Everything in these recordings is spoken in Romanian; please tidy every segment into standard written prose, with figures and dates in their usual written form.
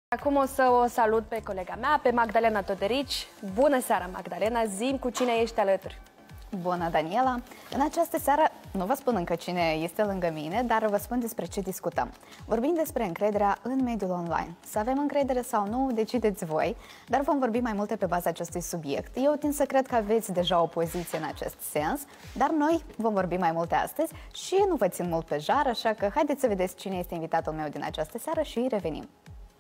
Acum o să o salut pe colega mea, pe Magdalena Toderici. Bună seara, Magdalena! Zi-mi cu cine ești alături. Bună, Daniela! În această seară nu vă spun încă cine este lângă mine, dar vă spun despre ce discutăm. Vorbim despre încrederea în mediul online. Să avem încredere sau nu, decideți voi, dar vom vorbi mai multe pe baza acestui subiect. Eu tind să cred că aveți deja o poziție în acest sens, dar noi vom vorbi mai multe astăzi și nu vă țin mult pe jar, așa că haideți să vedeți cine este invitatul meu din această seară și revenim.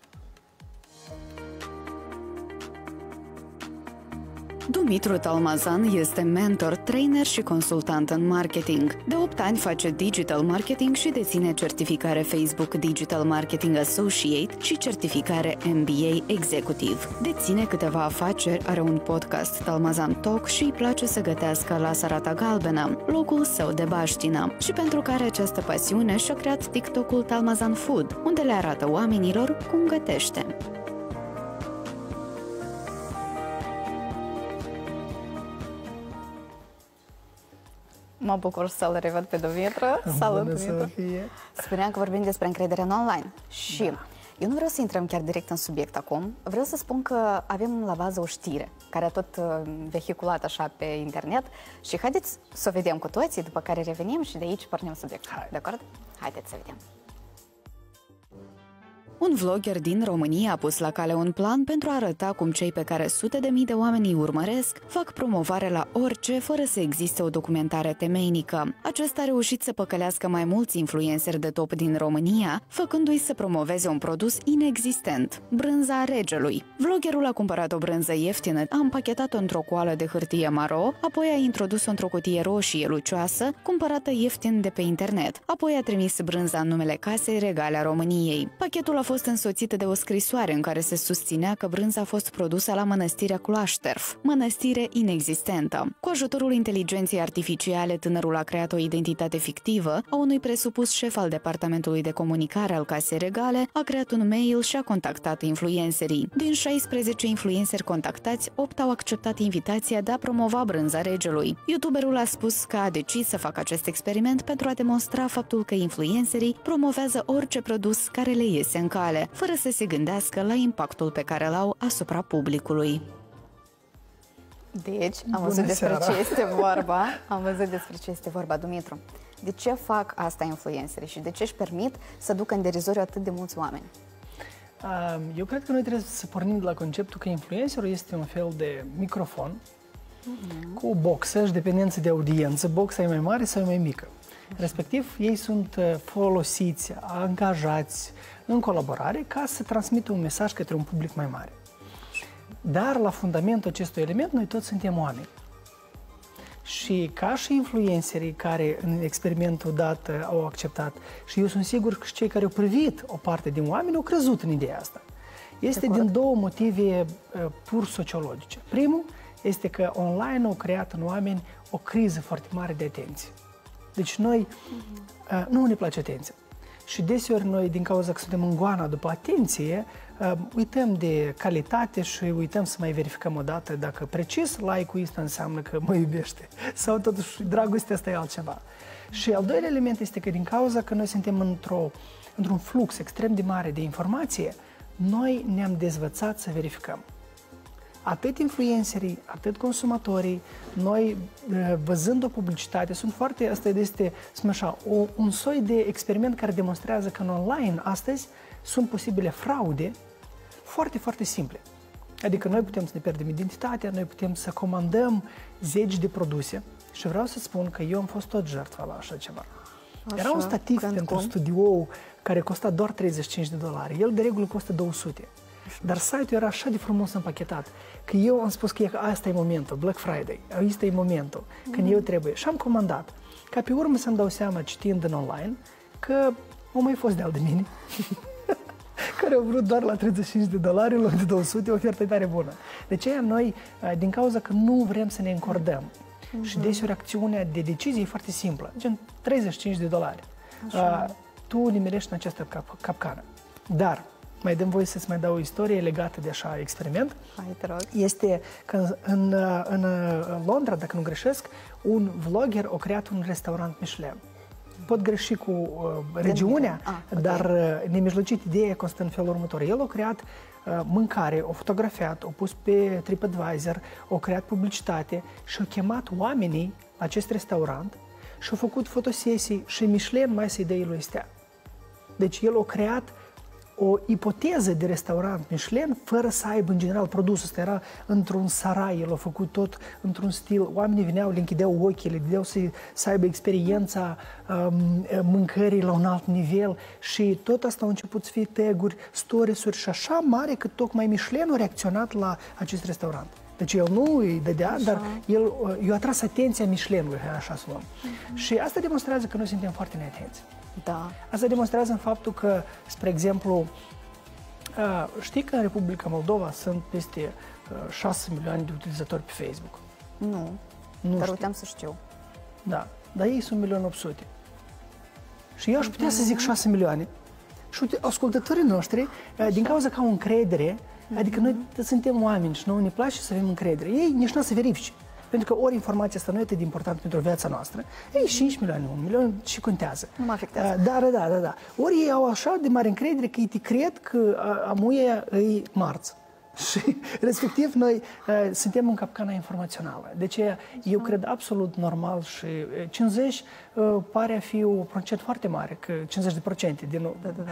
Dumitru Talmazan este mentor, trainer și consultant în marketing. De 8 ani face digital marketing și deține certificare Facebook Digital Marketing Associate și certificare MBA Executive. Deține câteva afaceri, are un podcast Talmazan Talk și îi place să gătească la Sarata Galbenă, locul său de baștină. Și pentru că are această pasiune, și-a creat TikTok-ul Talmazan Food, unde le arată oamenilor cum gătește. Mă bucur să-l revăd pe Dumitru. Salut, Dumitru! Spuneam că vorbim despre încredere în online. Și eu nu vreau să intrăm chiar direct în subiect acum. Vreau să spun că avem la bază o știre care a tot vehiculat așa pe internet și haideți să o vedem cu toții, după care revenim și de aici pornim subiectul. De acord? Haideți să vedem. Un vlogger din România a pus la cale un plan pentru a arăta cum cei pe care sute de mii de oameni îi urmăresc fac promovare la orice fără să existe o documentare temeinică. Acesta a reușit să păcălească mai mulți influenceri de top din România, făcându-i să promoveze un produs inexistent, brânza regelui. Vloggerul a cumpărat o brânză ieftină, a împachetat-o într-o coală de hârtie maro, apoi a introdus-o într-o cutie roșie lucioasă, cumpărată ieftin de pe internet. Apoi a trimis brânza în numele Casei Regale a României. Pachetul a fost însoțită de o scrisoare în care se susținea că brânza a fost produsă la mănăstirea Cloașterf, mănăstire inexistentă. Cu ajutorul inteligenței artificiale, tânărul a creat o identitate fictivă a unui presupus șef al departamentului de comunicare al Casei Regale, a creat un mail și a contactat influencerii. Din 16 influenceri contactați, 8 au acceptat invitația de a promova brânza regelui. YouTuberul a spus că a decis să facă acest experiment pentru a demonstra faptul că influencerii promovează orice produs care le iese în cale, fără să se gândească la impactul pe care l-au asupra publicului. Deci, am văzut despre ce este vorba. Am văzut despre ce este vorba, Dumitru. De ce fac asta influencerii și de ce își permit să ducă în derizoriu atât de mulți oameni? Eu cred că noi trebuie să pornim de la conceptul că influencerul este un fel de microfon cu o boxă și dependență de audiență. Boxa e mai mare sau e mai mică. Respectiv, ei sunt folosiți, angajați în colaborare ca să transmită un mesaj către un public mai mare. Dar la fundamentul acestui element, noi toți suntem oameni. Și ca și influencerii care în experimentul dat au acceptat, și eu sunt sigur că și cei care au privit o parte din oameni au crezut în ideea asta. Este din două motive pur sociologice. Primul este că online au creat în oameni o criză foarte mare de atenție. Deci noi nu ne place atenția. Și deseori noi, din cauza că suntem în goana după atenție, uităm de calitate și uităm să mai verificăm o dată dacă precis like-ul ăsta înseamnă că mă iubește. Sau totuși dragostea asta e altceva. Și al doilea element este că din cauza că noi suntem într-un flux extrem de mare de informație, noi ne-am dezvățat să verificăm. Atât influencerii, atât consumatorii, noi văzând o publicitate, asta este, spun așa, un soi de experiment care demonstrează că în online astăzi sunt posibile fraude foarte, foarte simple. Adică noi putem să ne pierdem identitatea, noi putem să comandăm zeci de produse și vreau să spun că eu am fost tot jertfa la așa ceva. Era un stativ pentru studio care costa doar $35. El de regulă costă 200. Dar site-ul era așa de frumos împachetat că eu am spus că asta e momentul, Black Friday, ăsta e momentul când eu trebuie. Și am comandat. Ca pe urmă să-mi dau seama, citind în online, că au mai fost de-al de mine care au vrut doar la $35 în loc de 200, o ofertă tare bună. De aceea noi, din cauza că nu vrem să ne încordăm și deseori acțiunea de decizie e foarte simplă, gen $35. Tu nimerești în această capcană. Dar mai dăm voie să-ți mai dau o istorie legată de așa experiment. Hai, te rog. Este că în Londra, dacă nu greșesc, un vlogger a creat un restaurant Michelin. pot greși cu regiunea, okay. dar nemijlocit ideea constă în felul următor. El a creat mâncare, o fotografiat, o pus pe TripAdvisor, o creat publicitate și a chemat oamenii la acest restaurant și a făcut fotosesii și Michelin mai să-i dea lui stea. Deci el a creat o ipoteză de restaurant Michelin fără să aibă în general produsul ăsta. Era într-un sarai, el a făcut tot într-un stil. Oamenii veneau, le închideau ochii, le vedeau să aibă experiența mâncării la un alt nivel și tot asta au început să fie tag-uri, stories-uri și așa mare că tocmai Michelin a reacționat la acest restaurant. Deci el nu îi dădea, dar i-a atras atenția Michelinului, așa să luăm. Și asta demonstrează că noi suntem foarte neatenți. Da. Asta demonstrează în faptul că, spre exemplu, știi că în Republica Moldova sunt peste 6 milioane de utilizatori pe Facebook? Nu, dar uiteam să știu. Da, dar ei sunt 1.800.000. Și eu aș putea să zic 6 milioane. Și uite, ascultătorii noștri, din cauza că au încredere, adică noi suntem oameni și nouă ne place să avem încredere, ei nici nu o să verifice. Pentru că ori informația asta nu e atât de importantă pentru viața noastră, ei 5 milioane, 1 milion și contează. Nu mă afectează. Da. Ori ei au așa de mare încredere că ei te cred că amuia e marți. Și respectiv noi suntem în capcana informațională. Deci eu cred absolut normal și 50 pare a fi un procent foarte mare, că 50% din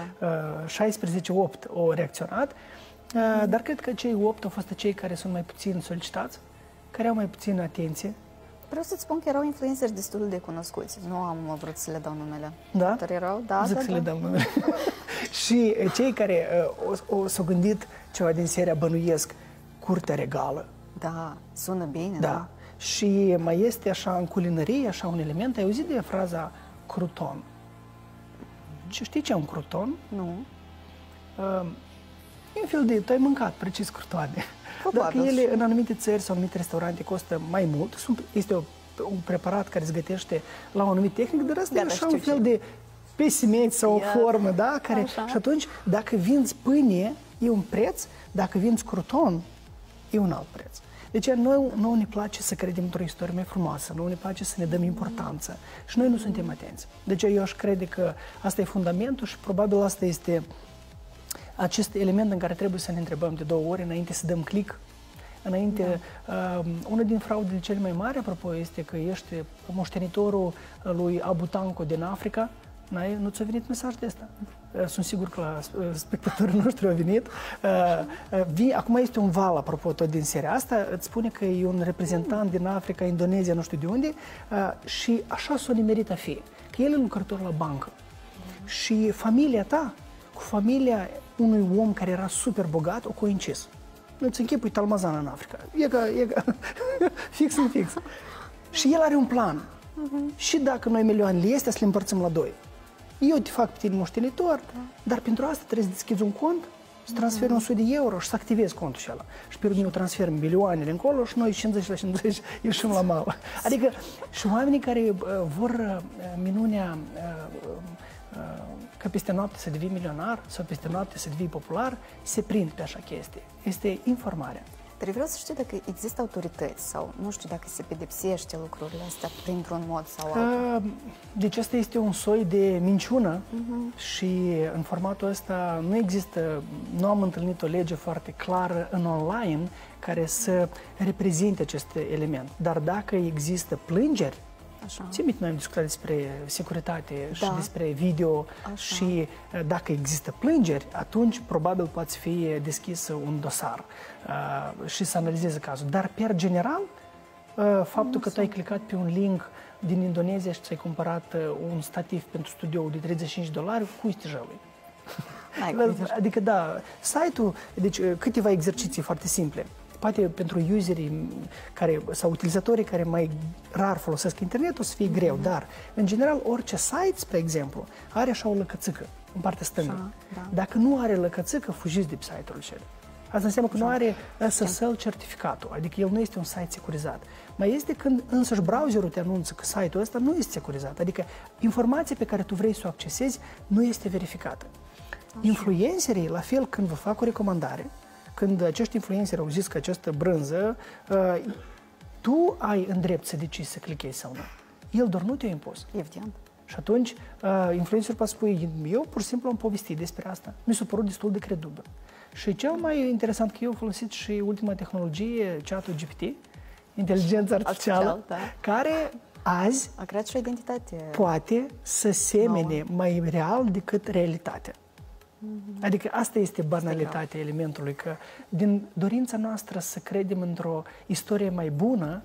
16, 8 au reacționat, dar cred că cei 8 au fost cei care sunt mai puțin solicitați, care au mai puțină atenție. Vreau să-ți spun că erau influenceri destul de cunoscuți. Nu am vrut să le dau numele. Da? Dar erau, da, Zic să le dau numele. Și cei care s-au gândit ceva din seria bănuiesc curtea regală. Da, sună bine, Da. Și mai este așa în culinărie, așa un element. Ai auzit de fraza crouton? Știi ce e un crouton? Nu. E un fel de... Tu ai mâncat precis croutoane. Probabil. Dacă ele în anumite țări sau anumite restaurante costă mai mult, este un preparat care se gătește la o anumită tehnică, dar asta e așa un fel de pesimeți sau o formă, da? Care, și atunci, dacă vinzi pâine, e un preț, dacă vinzi crouton, e un alt preț. Deci nouă ne place să credem într-o istorie mai frumoasă, nouă ne place să ne dăm importanță și noi nu suntem atenți. Deci eu aș crede că asta e fundamentul și probabil asta este acest element în care trebuie să ne întrebăm de 2 ori înainte să dăm click. Înainte, una din fraudele cele mai mari, apropo, este că ești moștenitorul lui Abu Tanco din Africa. Nu ți-a venit mesaj de asta? Sunt sigur că la spectatorii noștri au venit. Acum este un val, apropo, tot din seria asta, îți spune că e un reprezentant din Africa, Indonezia, nu știu de unde, și așa s-o nimerit a fi, că el e lucrător la bancă. Și familia ta, cu familia unui om care era super bogat, o coincis. Îți închipui Talmazan în Africa. E ca fix în fix. Și el are un plan. Și dacă noi milioanele astea să le împărțim la 2. Eu te fac pe tine moștenitor, dar pentru asta trebuie să deschizi un cont, să transferi 100 de euro și să activezi contul și ăla. Și pe urmă eu transfer milioanele încolo și noi 50 la 50 ieșim la mală. Adică și oamenii care vor minunea că peste noapte să devii milionar sau peste noapte să devii popular, se prind pe așa chestie. Este informarea. Dar vreau să știu dacă există autorități sau nu știu dacă se pedepsește lucrurile astea printr-un mod sau altul. Deci asta este un soi de minciună și în formatul ăsta nu există, nu am întâlnit o lege foarte clară în online care să reprezinte acest element. Dar dacă există plângeri, ții minte, noi am discutat despre securitate și despre video și dacă există plângeri, atunci probabil poate fi deschis un dosar și să analizeze cazul. Dar, per general, faptul că tu ai clicat pe un link din Indonezia și ți-ai cumpărat un stativ pentru studio de $35, cui este jălui? Adică, da, site-ul, deci câteva exerciții foarte simple. Poate pentru userii care, sau utilizatorii care mai rar folosesc internetul o să fie greu, dar, în general, orice site, spre exemplu, are așa o lăcățică în partea stângă. Dacă nu are lăcățică, fugiți de pe site-ul acela. Asta înseamnă că nu are SSL certificatul, adică el nu este un site securizat. Mai este când însăși browserul te anunță că site-ul ăsta nu este securizat, adică informația pe care tu vrei să o accesezi nu este verificată. Influencerii, la fel, când vă fac o recomandare, când acești influenceri au zis că această brânză, tu ai în drept să decizi să clichezi sau nu. El doar nu te-a impus. Evident. Și atunci, influencerul poate spune, eu pur și simplu am povestit despre asta. Mi s-a părut destul de credibil. Și cel mai interesant că eu am folosit și ultima tehnologie, chat-ul GPT, inteligența artificială, care azi a creat și o identitate. Poate să semene mai real decât realitatea. Adică asta este banalitatea elementului, că din dorința noastră să credem într-o istorie mai bună,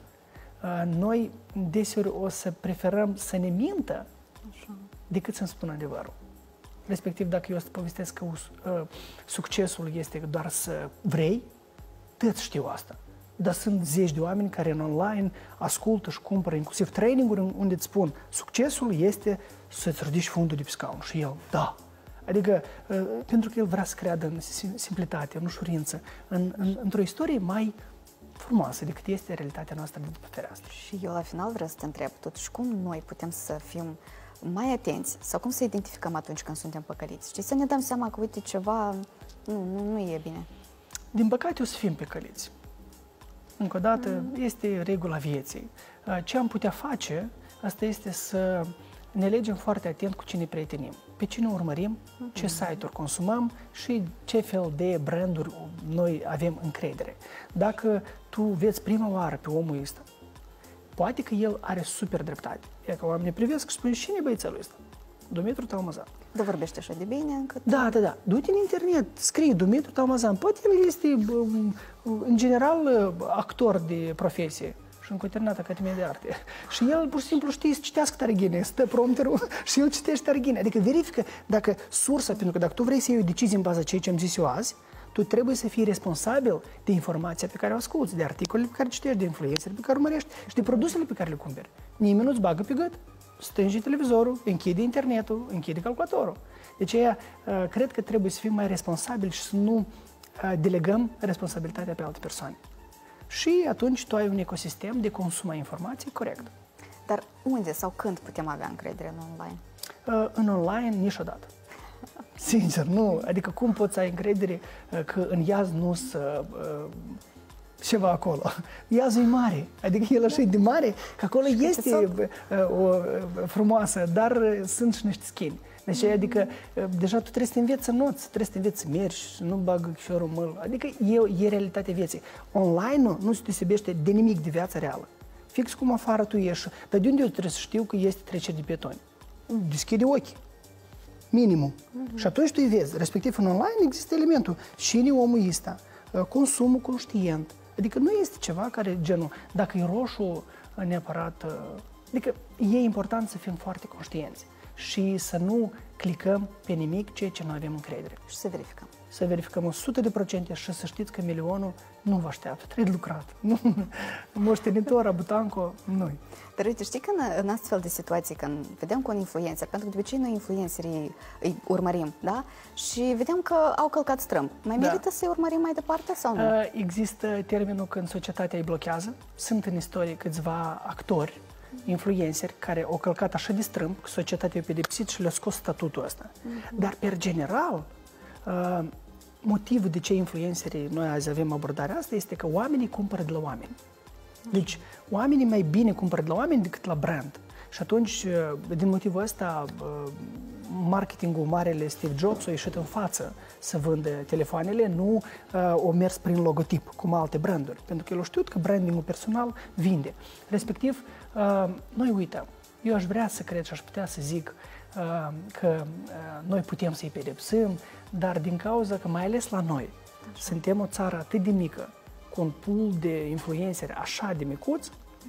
noi deseori o să preferăm să ne mintă decât să-mi spună adevărul. Respectiv, dacă eu să povestesc că succesul este doar să vrei, toți știu asta. Dar sunt zeci de oameni care în online ascultă și cumpără inclusiv training-uri unde îți spun succesul este să-ți ridici fundul de pe scaun. Și el, da. Adică, pentru că el vrea să creadă în simplitate, în ușurință, într-o istorie mai frumoasă decât este realitatea noastră de după fereastră. Și eu la final vreau să te întreb, totuși, cum noi putem să fim mai atenți sau cum să identificăm atunci când suntem păcăliți? Știi, să ne dăm seama că, uite, ceva nu e bine. Din păcate o să fim păcăliți. Încă o dată, este regula vieții. Ce am putea face, asta este să ne alegem foarte atent cu cine prietenim, pe cine urmărim, ce site-uri consumăm și ce fel de branduri noi avem încredere. Dacă tu vezi prima oară pe omul ăsta, poate că el are super dreptate. E că oamenii privesc și spun, cine e băiețelul ăsta? Dumitru Talmazan. Dar vorbește așa de bine încât... Da. Du-te în internet, scrie Dumitru Talmazan. Poate el este, în general, actor de profesie și încă terminat Academia de Arte. Și el, pur și simplu, știe să citească Targhine, stă prompterul și el citește Targhine. Adică verifică dacă sursa, pentru că dacă tu vrei să iei o decizie în baza ceea ce am zis eu azi, tu trebuie să fii responsabil de informația pe care o asculți, de articolele pe care citești, de influențele pe care urmărești și de produsele pe care le cumperi. Nimeni nu-ți bagă pe gât. Stânge televizorul, închide internetul, închide calculatorul. De aceea, cred că trebuie să fim mai responsabili și să nu delegăm responsabilitatea pe alte persoane. Și atunci tu ai un ecosistem de consum a informației corect. Dar unde sau când putem avea încredere în online? În online, niciodată. Sincer, nu. Adică cum poți să ai încredere că în iaz nu să... ceva acolo. Iazul e mare, adică el așa e de mare, că acolo este o frumoasă, dar sunt și niște schini. Deci, adică, deja tu trebuie să te înveți să noți, trebuie să te înveți să mergi, să nu bagă chiorul măl. Adică e realitatea vieții. Online-ul nu se deosebește de nimic de viața reală. Fix cum afară tu ieși. Dar de unde eu trebuie să știu că este trecere de pietoni? Deschide ochii. Minimum. Și atunci tu îi vezi. Respectiv, în online există elementul. Cine e omul ăsta? Consumul conștient. Adică nu este ceva care, genul, dacă e roșu, neapărat... Adică e important să fim foarte conștienți și să nu clicăm pe nimic ceea ce nu avem încredere. Și să verificăm. Să verificăm 100% și să știți că milionul nu vă așteaptă, trebuie lucrat. Nu, moștenitor, abutanco, noi. Dar uite, știi că în astfel de situații, când vedem cu un influencer, pentru că de obicei noi influencerii îi urmărim, da? Și vedem că au călcat strâmb. Mai merită să-i urmărim mai departe sau nu? Există termenul când societatea îi blochează. Sunt în istorie câțiva actori, influenceri, care au călcat așa de strâmb, că societatea i-a pedepsit și le-a scos statutul ăsta. Dar, per general, motivul de ce influencerii noi azi avem abordarea asta este că oamenii cumpără de la oameni. Deci, oamenii mai bine cumpără de la oameni decât la brand. Și atunci, din motivul ăsta, marketingul marele Steve Jobs a ieșit în față să vândă telefoanele, nu o mers prin logotip, cum alte branduri. Pentru că el a știut că brandingul personal vinde. Respectiv, noi uităm. Eu aș vrea să cred și aș putea să zic că noi putem să-i pedepsim, dar din cauza că, mai ales la noi, suntem o țară atât de mică, cu un pool de influenceri așa de micuț,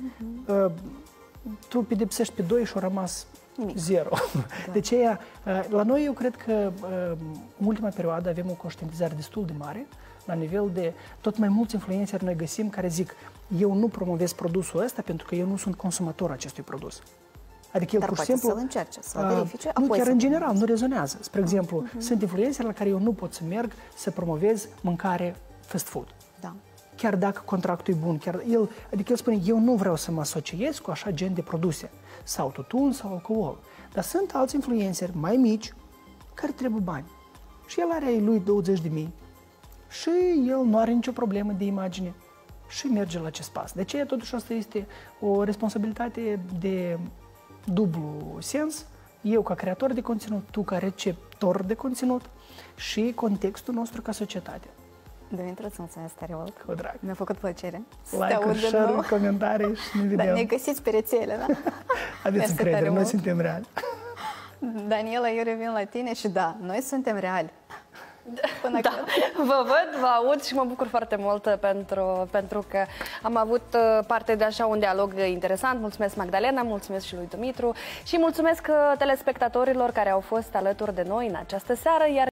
tu pedepsești pe doi și au rămas zero. De aceea, la noi eu cred că în ultima perioadă avem o conștientizare destul de mare, la nivel de tot mai mulți influenceri noi găsim care zic eu nu promovez produsul ăsta pentru că eu nu sunt consumator acestui produs. Adică el dar pur și poate simplu, să-l încerce, să-l verifice, nu, apoi chiar să... în general, nu rezonează. Spre exemplu, sunt influenceri la care eu nu pot să merg să promovez mâncare fast food. Da. Chiar dacă contractul e bun, adică el spune, eu nu vreau să mă asociez cu așa gen de produse, sau tutun, sau alcool. Dar sunt alți influenceri mai mici care trebuie bani. Și el are ai lui 20.000 și el nu are nicio problemă de imagine și merge la acest pas. De aceea, totuși, asta este o responsabilitate de dublu sens Eu ca creator de conținut, tu ca receptor de conținut și contextul nostru ca societate. Dumitru, îți mulțumesc tare mult. Cu drag. Mi-a făcut plăcere. Like-uri, share-uri, comentarii și ne vedem. Da, ne găsiți pe rețele, da? Aveți încredere, noi suntem reali. Daniela, eu revin la tine și da, noi suntem reali. Până Da, vă văd, vă aud și mă bucur foarte mult pentru că am avut parte de așa un dialog interesant. Mulțumesc, Magdalena, mulțumesc și lui Dumitru și mulțumesc telespectatorilor care au fost alături de noi în această seară, iar